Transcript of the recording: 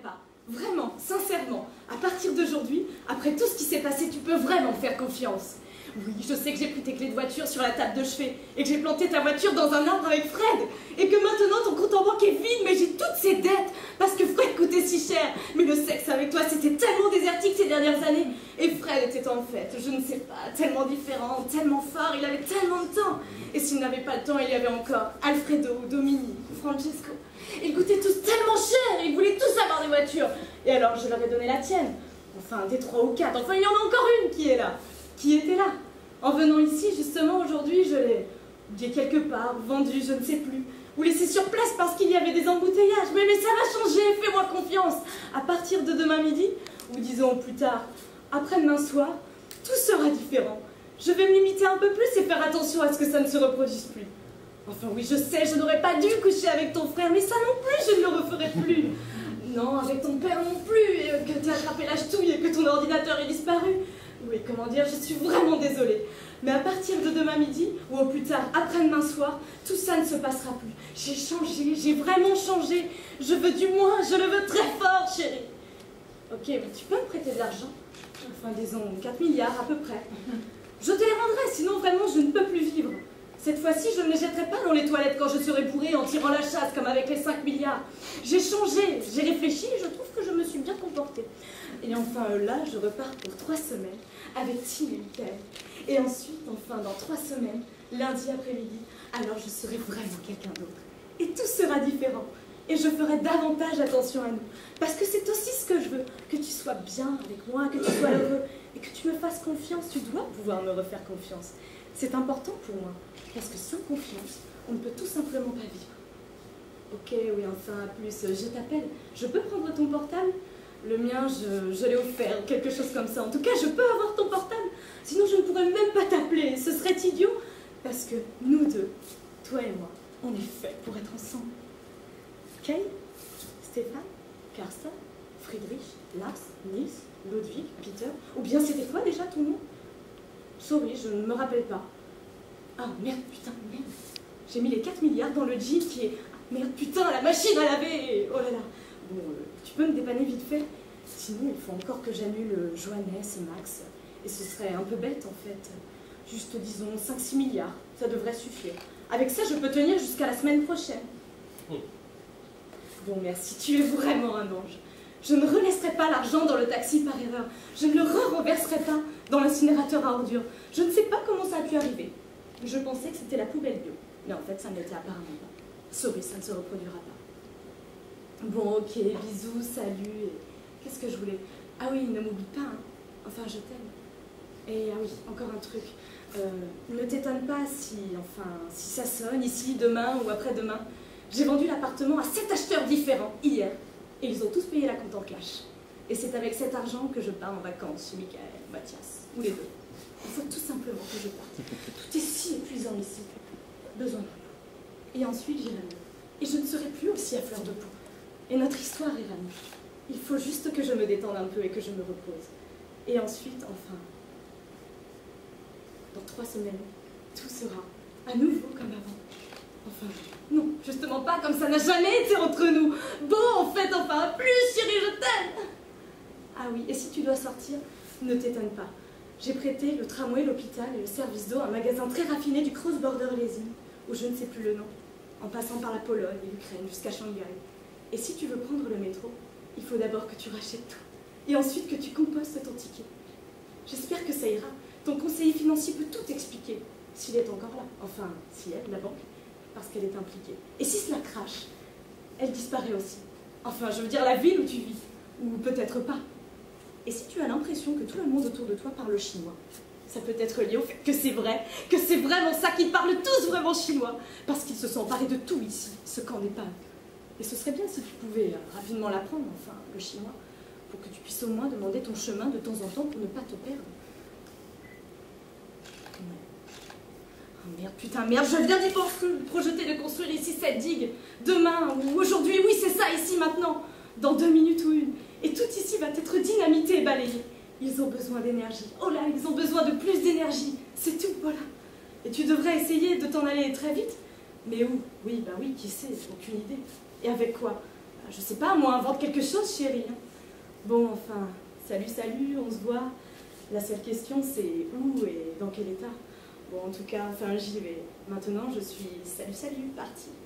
pas. Vraiment, sincèrement. À partir d'aujourd'hui, après tout ce qui s'est passé, tu peux vraiment faire confiance. Oui, je sais que j'ai pris tes clés de voiture sur la table de chevet et que j'ai planté ta voiture dans un arbre avec Fred et que maintenant ton compte en banque est vide, mais j'ai toutes ces dettes parce que Fred coûtait si cher. Mais le sexe avec toi, c'était tellement désertique ces dernières années. Et Fred était en fait, je ne sais pas, tellement différent, tellement fort, il avait tellement de temps. Et s'il n'avait pas le temps, il y avait encore Alfredo, Dominique, Francesco. Ils coûtaient tous tellement cher, ils voulaient tous avoir des voitures. Et alors je leur ai donné la tienne. Enfin, des 3 ou 4, enfin il y en a encore une qui est là. Qui était là. En venant ici, justement, aujourd'hui, je l'ai quelque part, vendu, je ne sais plus, ou laissé sur place parce qu'il y avait des embouteillages. Mais ça va changer, fais-moi confiance. À partir de demain midi, ou disons plus tard, après-demain soir, tout sera différent. Je vais me limiter un peu plus et faire attention à ce que ça ne se reproduise plus. Enfin oui, je sais, je n'aurais pas dû coucher avec ton frère, mais ça non plus, je ne le referai plus. Non, avec ton père non plus, et que tu as attrapé la ch'touille et que ton ordinateur est disparu. Oui, comment dire, je suis vraiment désolée. Mais à partir de demain midi, ou au plus tard, après-demain soir, tout ça ne se passera plus. J'ai changé, j'ai vraiment changé. Je veux du moins, je le veux très fort, chérie. Ok, mais tu peux me prêter de l'argent? Enfin, disons, 4 milliards à peu près. Je te les rendrai, sinon vraiment je ne peux plus vivre. Cette fois-ci, je ne les jetterai pas dans les toilettes quand je serai bourrée en tirant la chasse comme avec les 5 milliards. J'ai changé, j'ai réfléchi et je trouve que je me suis bien comportée. Et enfin, là, je repars pour 3 semaines avec Tim et Michael. Et ensuite, enfin, dans 3 semaines, lundi après-midi, alors je serai vraiment quelqu'un d'autre. Et tout sera différent. Et je ferai davantage attention à nous. Parce que c'est aussi ce que je veux. Que tu sois bien avec moi, que tu sois heureux. Et que tu me fasses confiance. Tu dois pouvoir me refaire confiance. C'est important pour moi. Parce que sans confiance, on ne peut tout simplement pas vivre. Ok, oui, enfin, plus, je t'appelle. Je peux prendre ton portable? Le mien, je l'ai offert, quelque chose comme ça. En tout cas, je peux avoir ton portable. Sinon, je ne pourrais même pas t'appeler. Ce serait idiot. Parce que nous deux, toi et moi, on est faits pour être ensemble. Kay, Stéphane, Carsten, Friedrich, Lars, Nils, Ludwig, Peter. Ou bien c'était quoi déjà ton nom? Sorry, je ne me rappelle pas. Ah merde, putain, merde. J'ai mis les 4 milliards dans le jean qui est... Merde, putain, la machine à laver. Oh là là. Bon, tu peux me dépanner vite fait? Sinon, il faut encore que j'annule Johannes et Max. Et ce serait un peu bête, en fait. Juste, disons, 5-6 milliards. Ça devrait suffire. Avec ça, je peux tenir jusqu'à la semaine prochaine. Bon, merci. Tu es vraiment un ange. Je ne relaisserai pas l'argent dans le taxi par erreur. Je ne le renverserai pas dans l'incinérateur à ordures. Je ne sais pas comment ça a pu arriver. Je pensais que c'était la poubelle bio. Mais en fait, ça ne l'était apparemment pas. Sorry, ça ne se reproduira pas. Bon, ok, bisous, salut. Qu'est-ce que je voulais? Ah oui, ne m'oublie pas, hein. Enfin, je t'aime. Et ah oui, encore un truc. Ne t'étonne pas si ça sonne ici, demain ou après-demain. J'ai vendu l'appartement à 7 acheteurs différents hier. Et ils ont tous payé la compte en cash. Et c'est avec cet argent que je pars en vacances chez Michael, Mathias, ou les deux. Il faut tout simplement que je parte. Tout est si épuisant ici. Besoin de repos. Et ensuite, j'irai mieux. Et je ne serai plus aussi à fleur de peau. Et notre histoire ira mieux. Il faut juste que je me détende un peu et que je me repose. Et ensuite, enfin, dans 3 semaines, tout sera à nouveau comme avant. Enfin, non, justement pas, comme ça n'a jamais été entre nous. Bon, en fait, enfin, plus, chérie, je t'aime. Ah oui, et si tu dois sortir, ne t'étonne pas. J'ai prêté le tramway, l'hôpital et le service d'eau à un magasin très raffiné du Cross-Border Leasing, où je ne sais plus le nom, en passant par la Pologne et l'Ukraine jusqu'à Shanghai. Et si tu veux prendre le métro, il faut d'abord que tu rachètes tout, et ensuite que tu compostes ton ticket. J'espère que ça ira. Ton conseiller financier peut tout expliquer, s'il est encore là. Enfin, si elle, la banque, parce qu'elle est impliquée. Et si cela crache, elle disparaît aussi. Enfin, je veux dire la ville où tu vis, ou peut-être pas. Et si tu as l'impression que tout le monde autour de toi parle chinois, ça peut être lié au fait que c'est vrai, que c'est vraiment ça, qu'ils parlent tous vraiment chinois, parce qu'ils se sont emparés de tout ici, ce qu'en est pas. Et ce serait bien si tu pouvais rapidement l'apprendre, enfin, le chinois, pour que tu puisses au moins demander ton chemin de temps en temps pour ne pas te perdre. Oh merde, putain, merde, je viens d'y projeter de construire ici cette digue. Demain, ou aujourd'hui, oui, c'est ça, ici, maintenant. Dans 2 minutes ou une. Et tout ici va être dynamité et balayé. Ils ont besoin d'énergie. Oh là, ils ont besoin de plus d'énergie. C'est tout, voilà. Et tu devrais essayer de t'en aller très vite. Mais où? Oui, bah oui, qui sait, aucune idée. Et avec quoi? Je sais pas, moi, invente quelque chose, chérie. Bon, enfin, salut, salut, on se voit. La seule question, c'est où et dans quel état. Bon, en tout cas, enfin, j'y vais. Maintenant, je suis salut, salut, partie.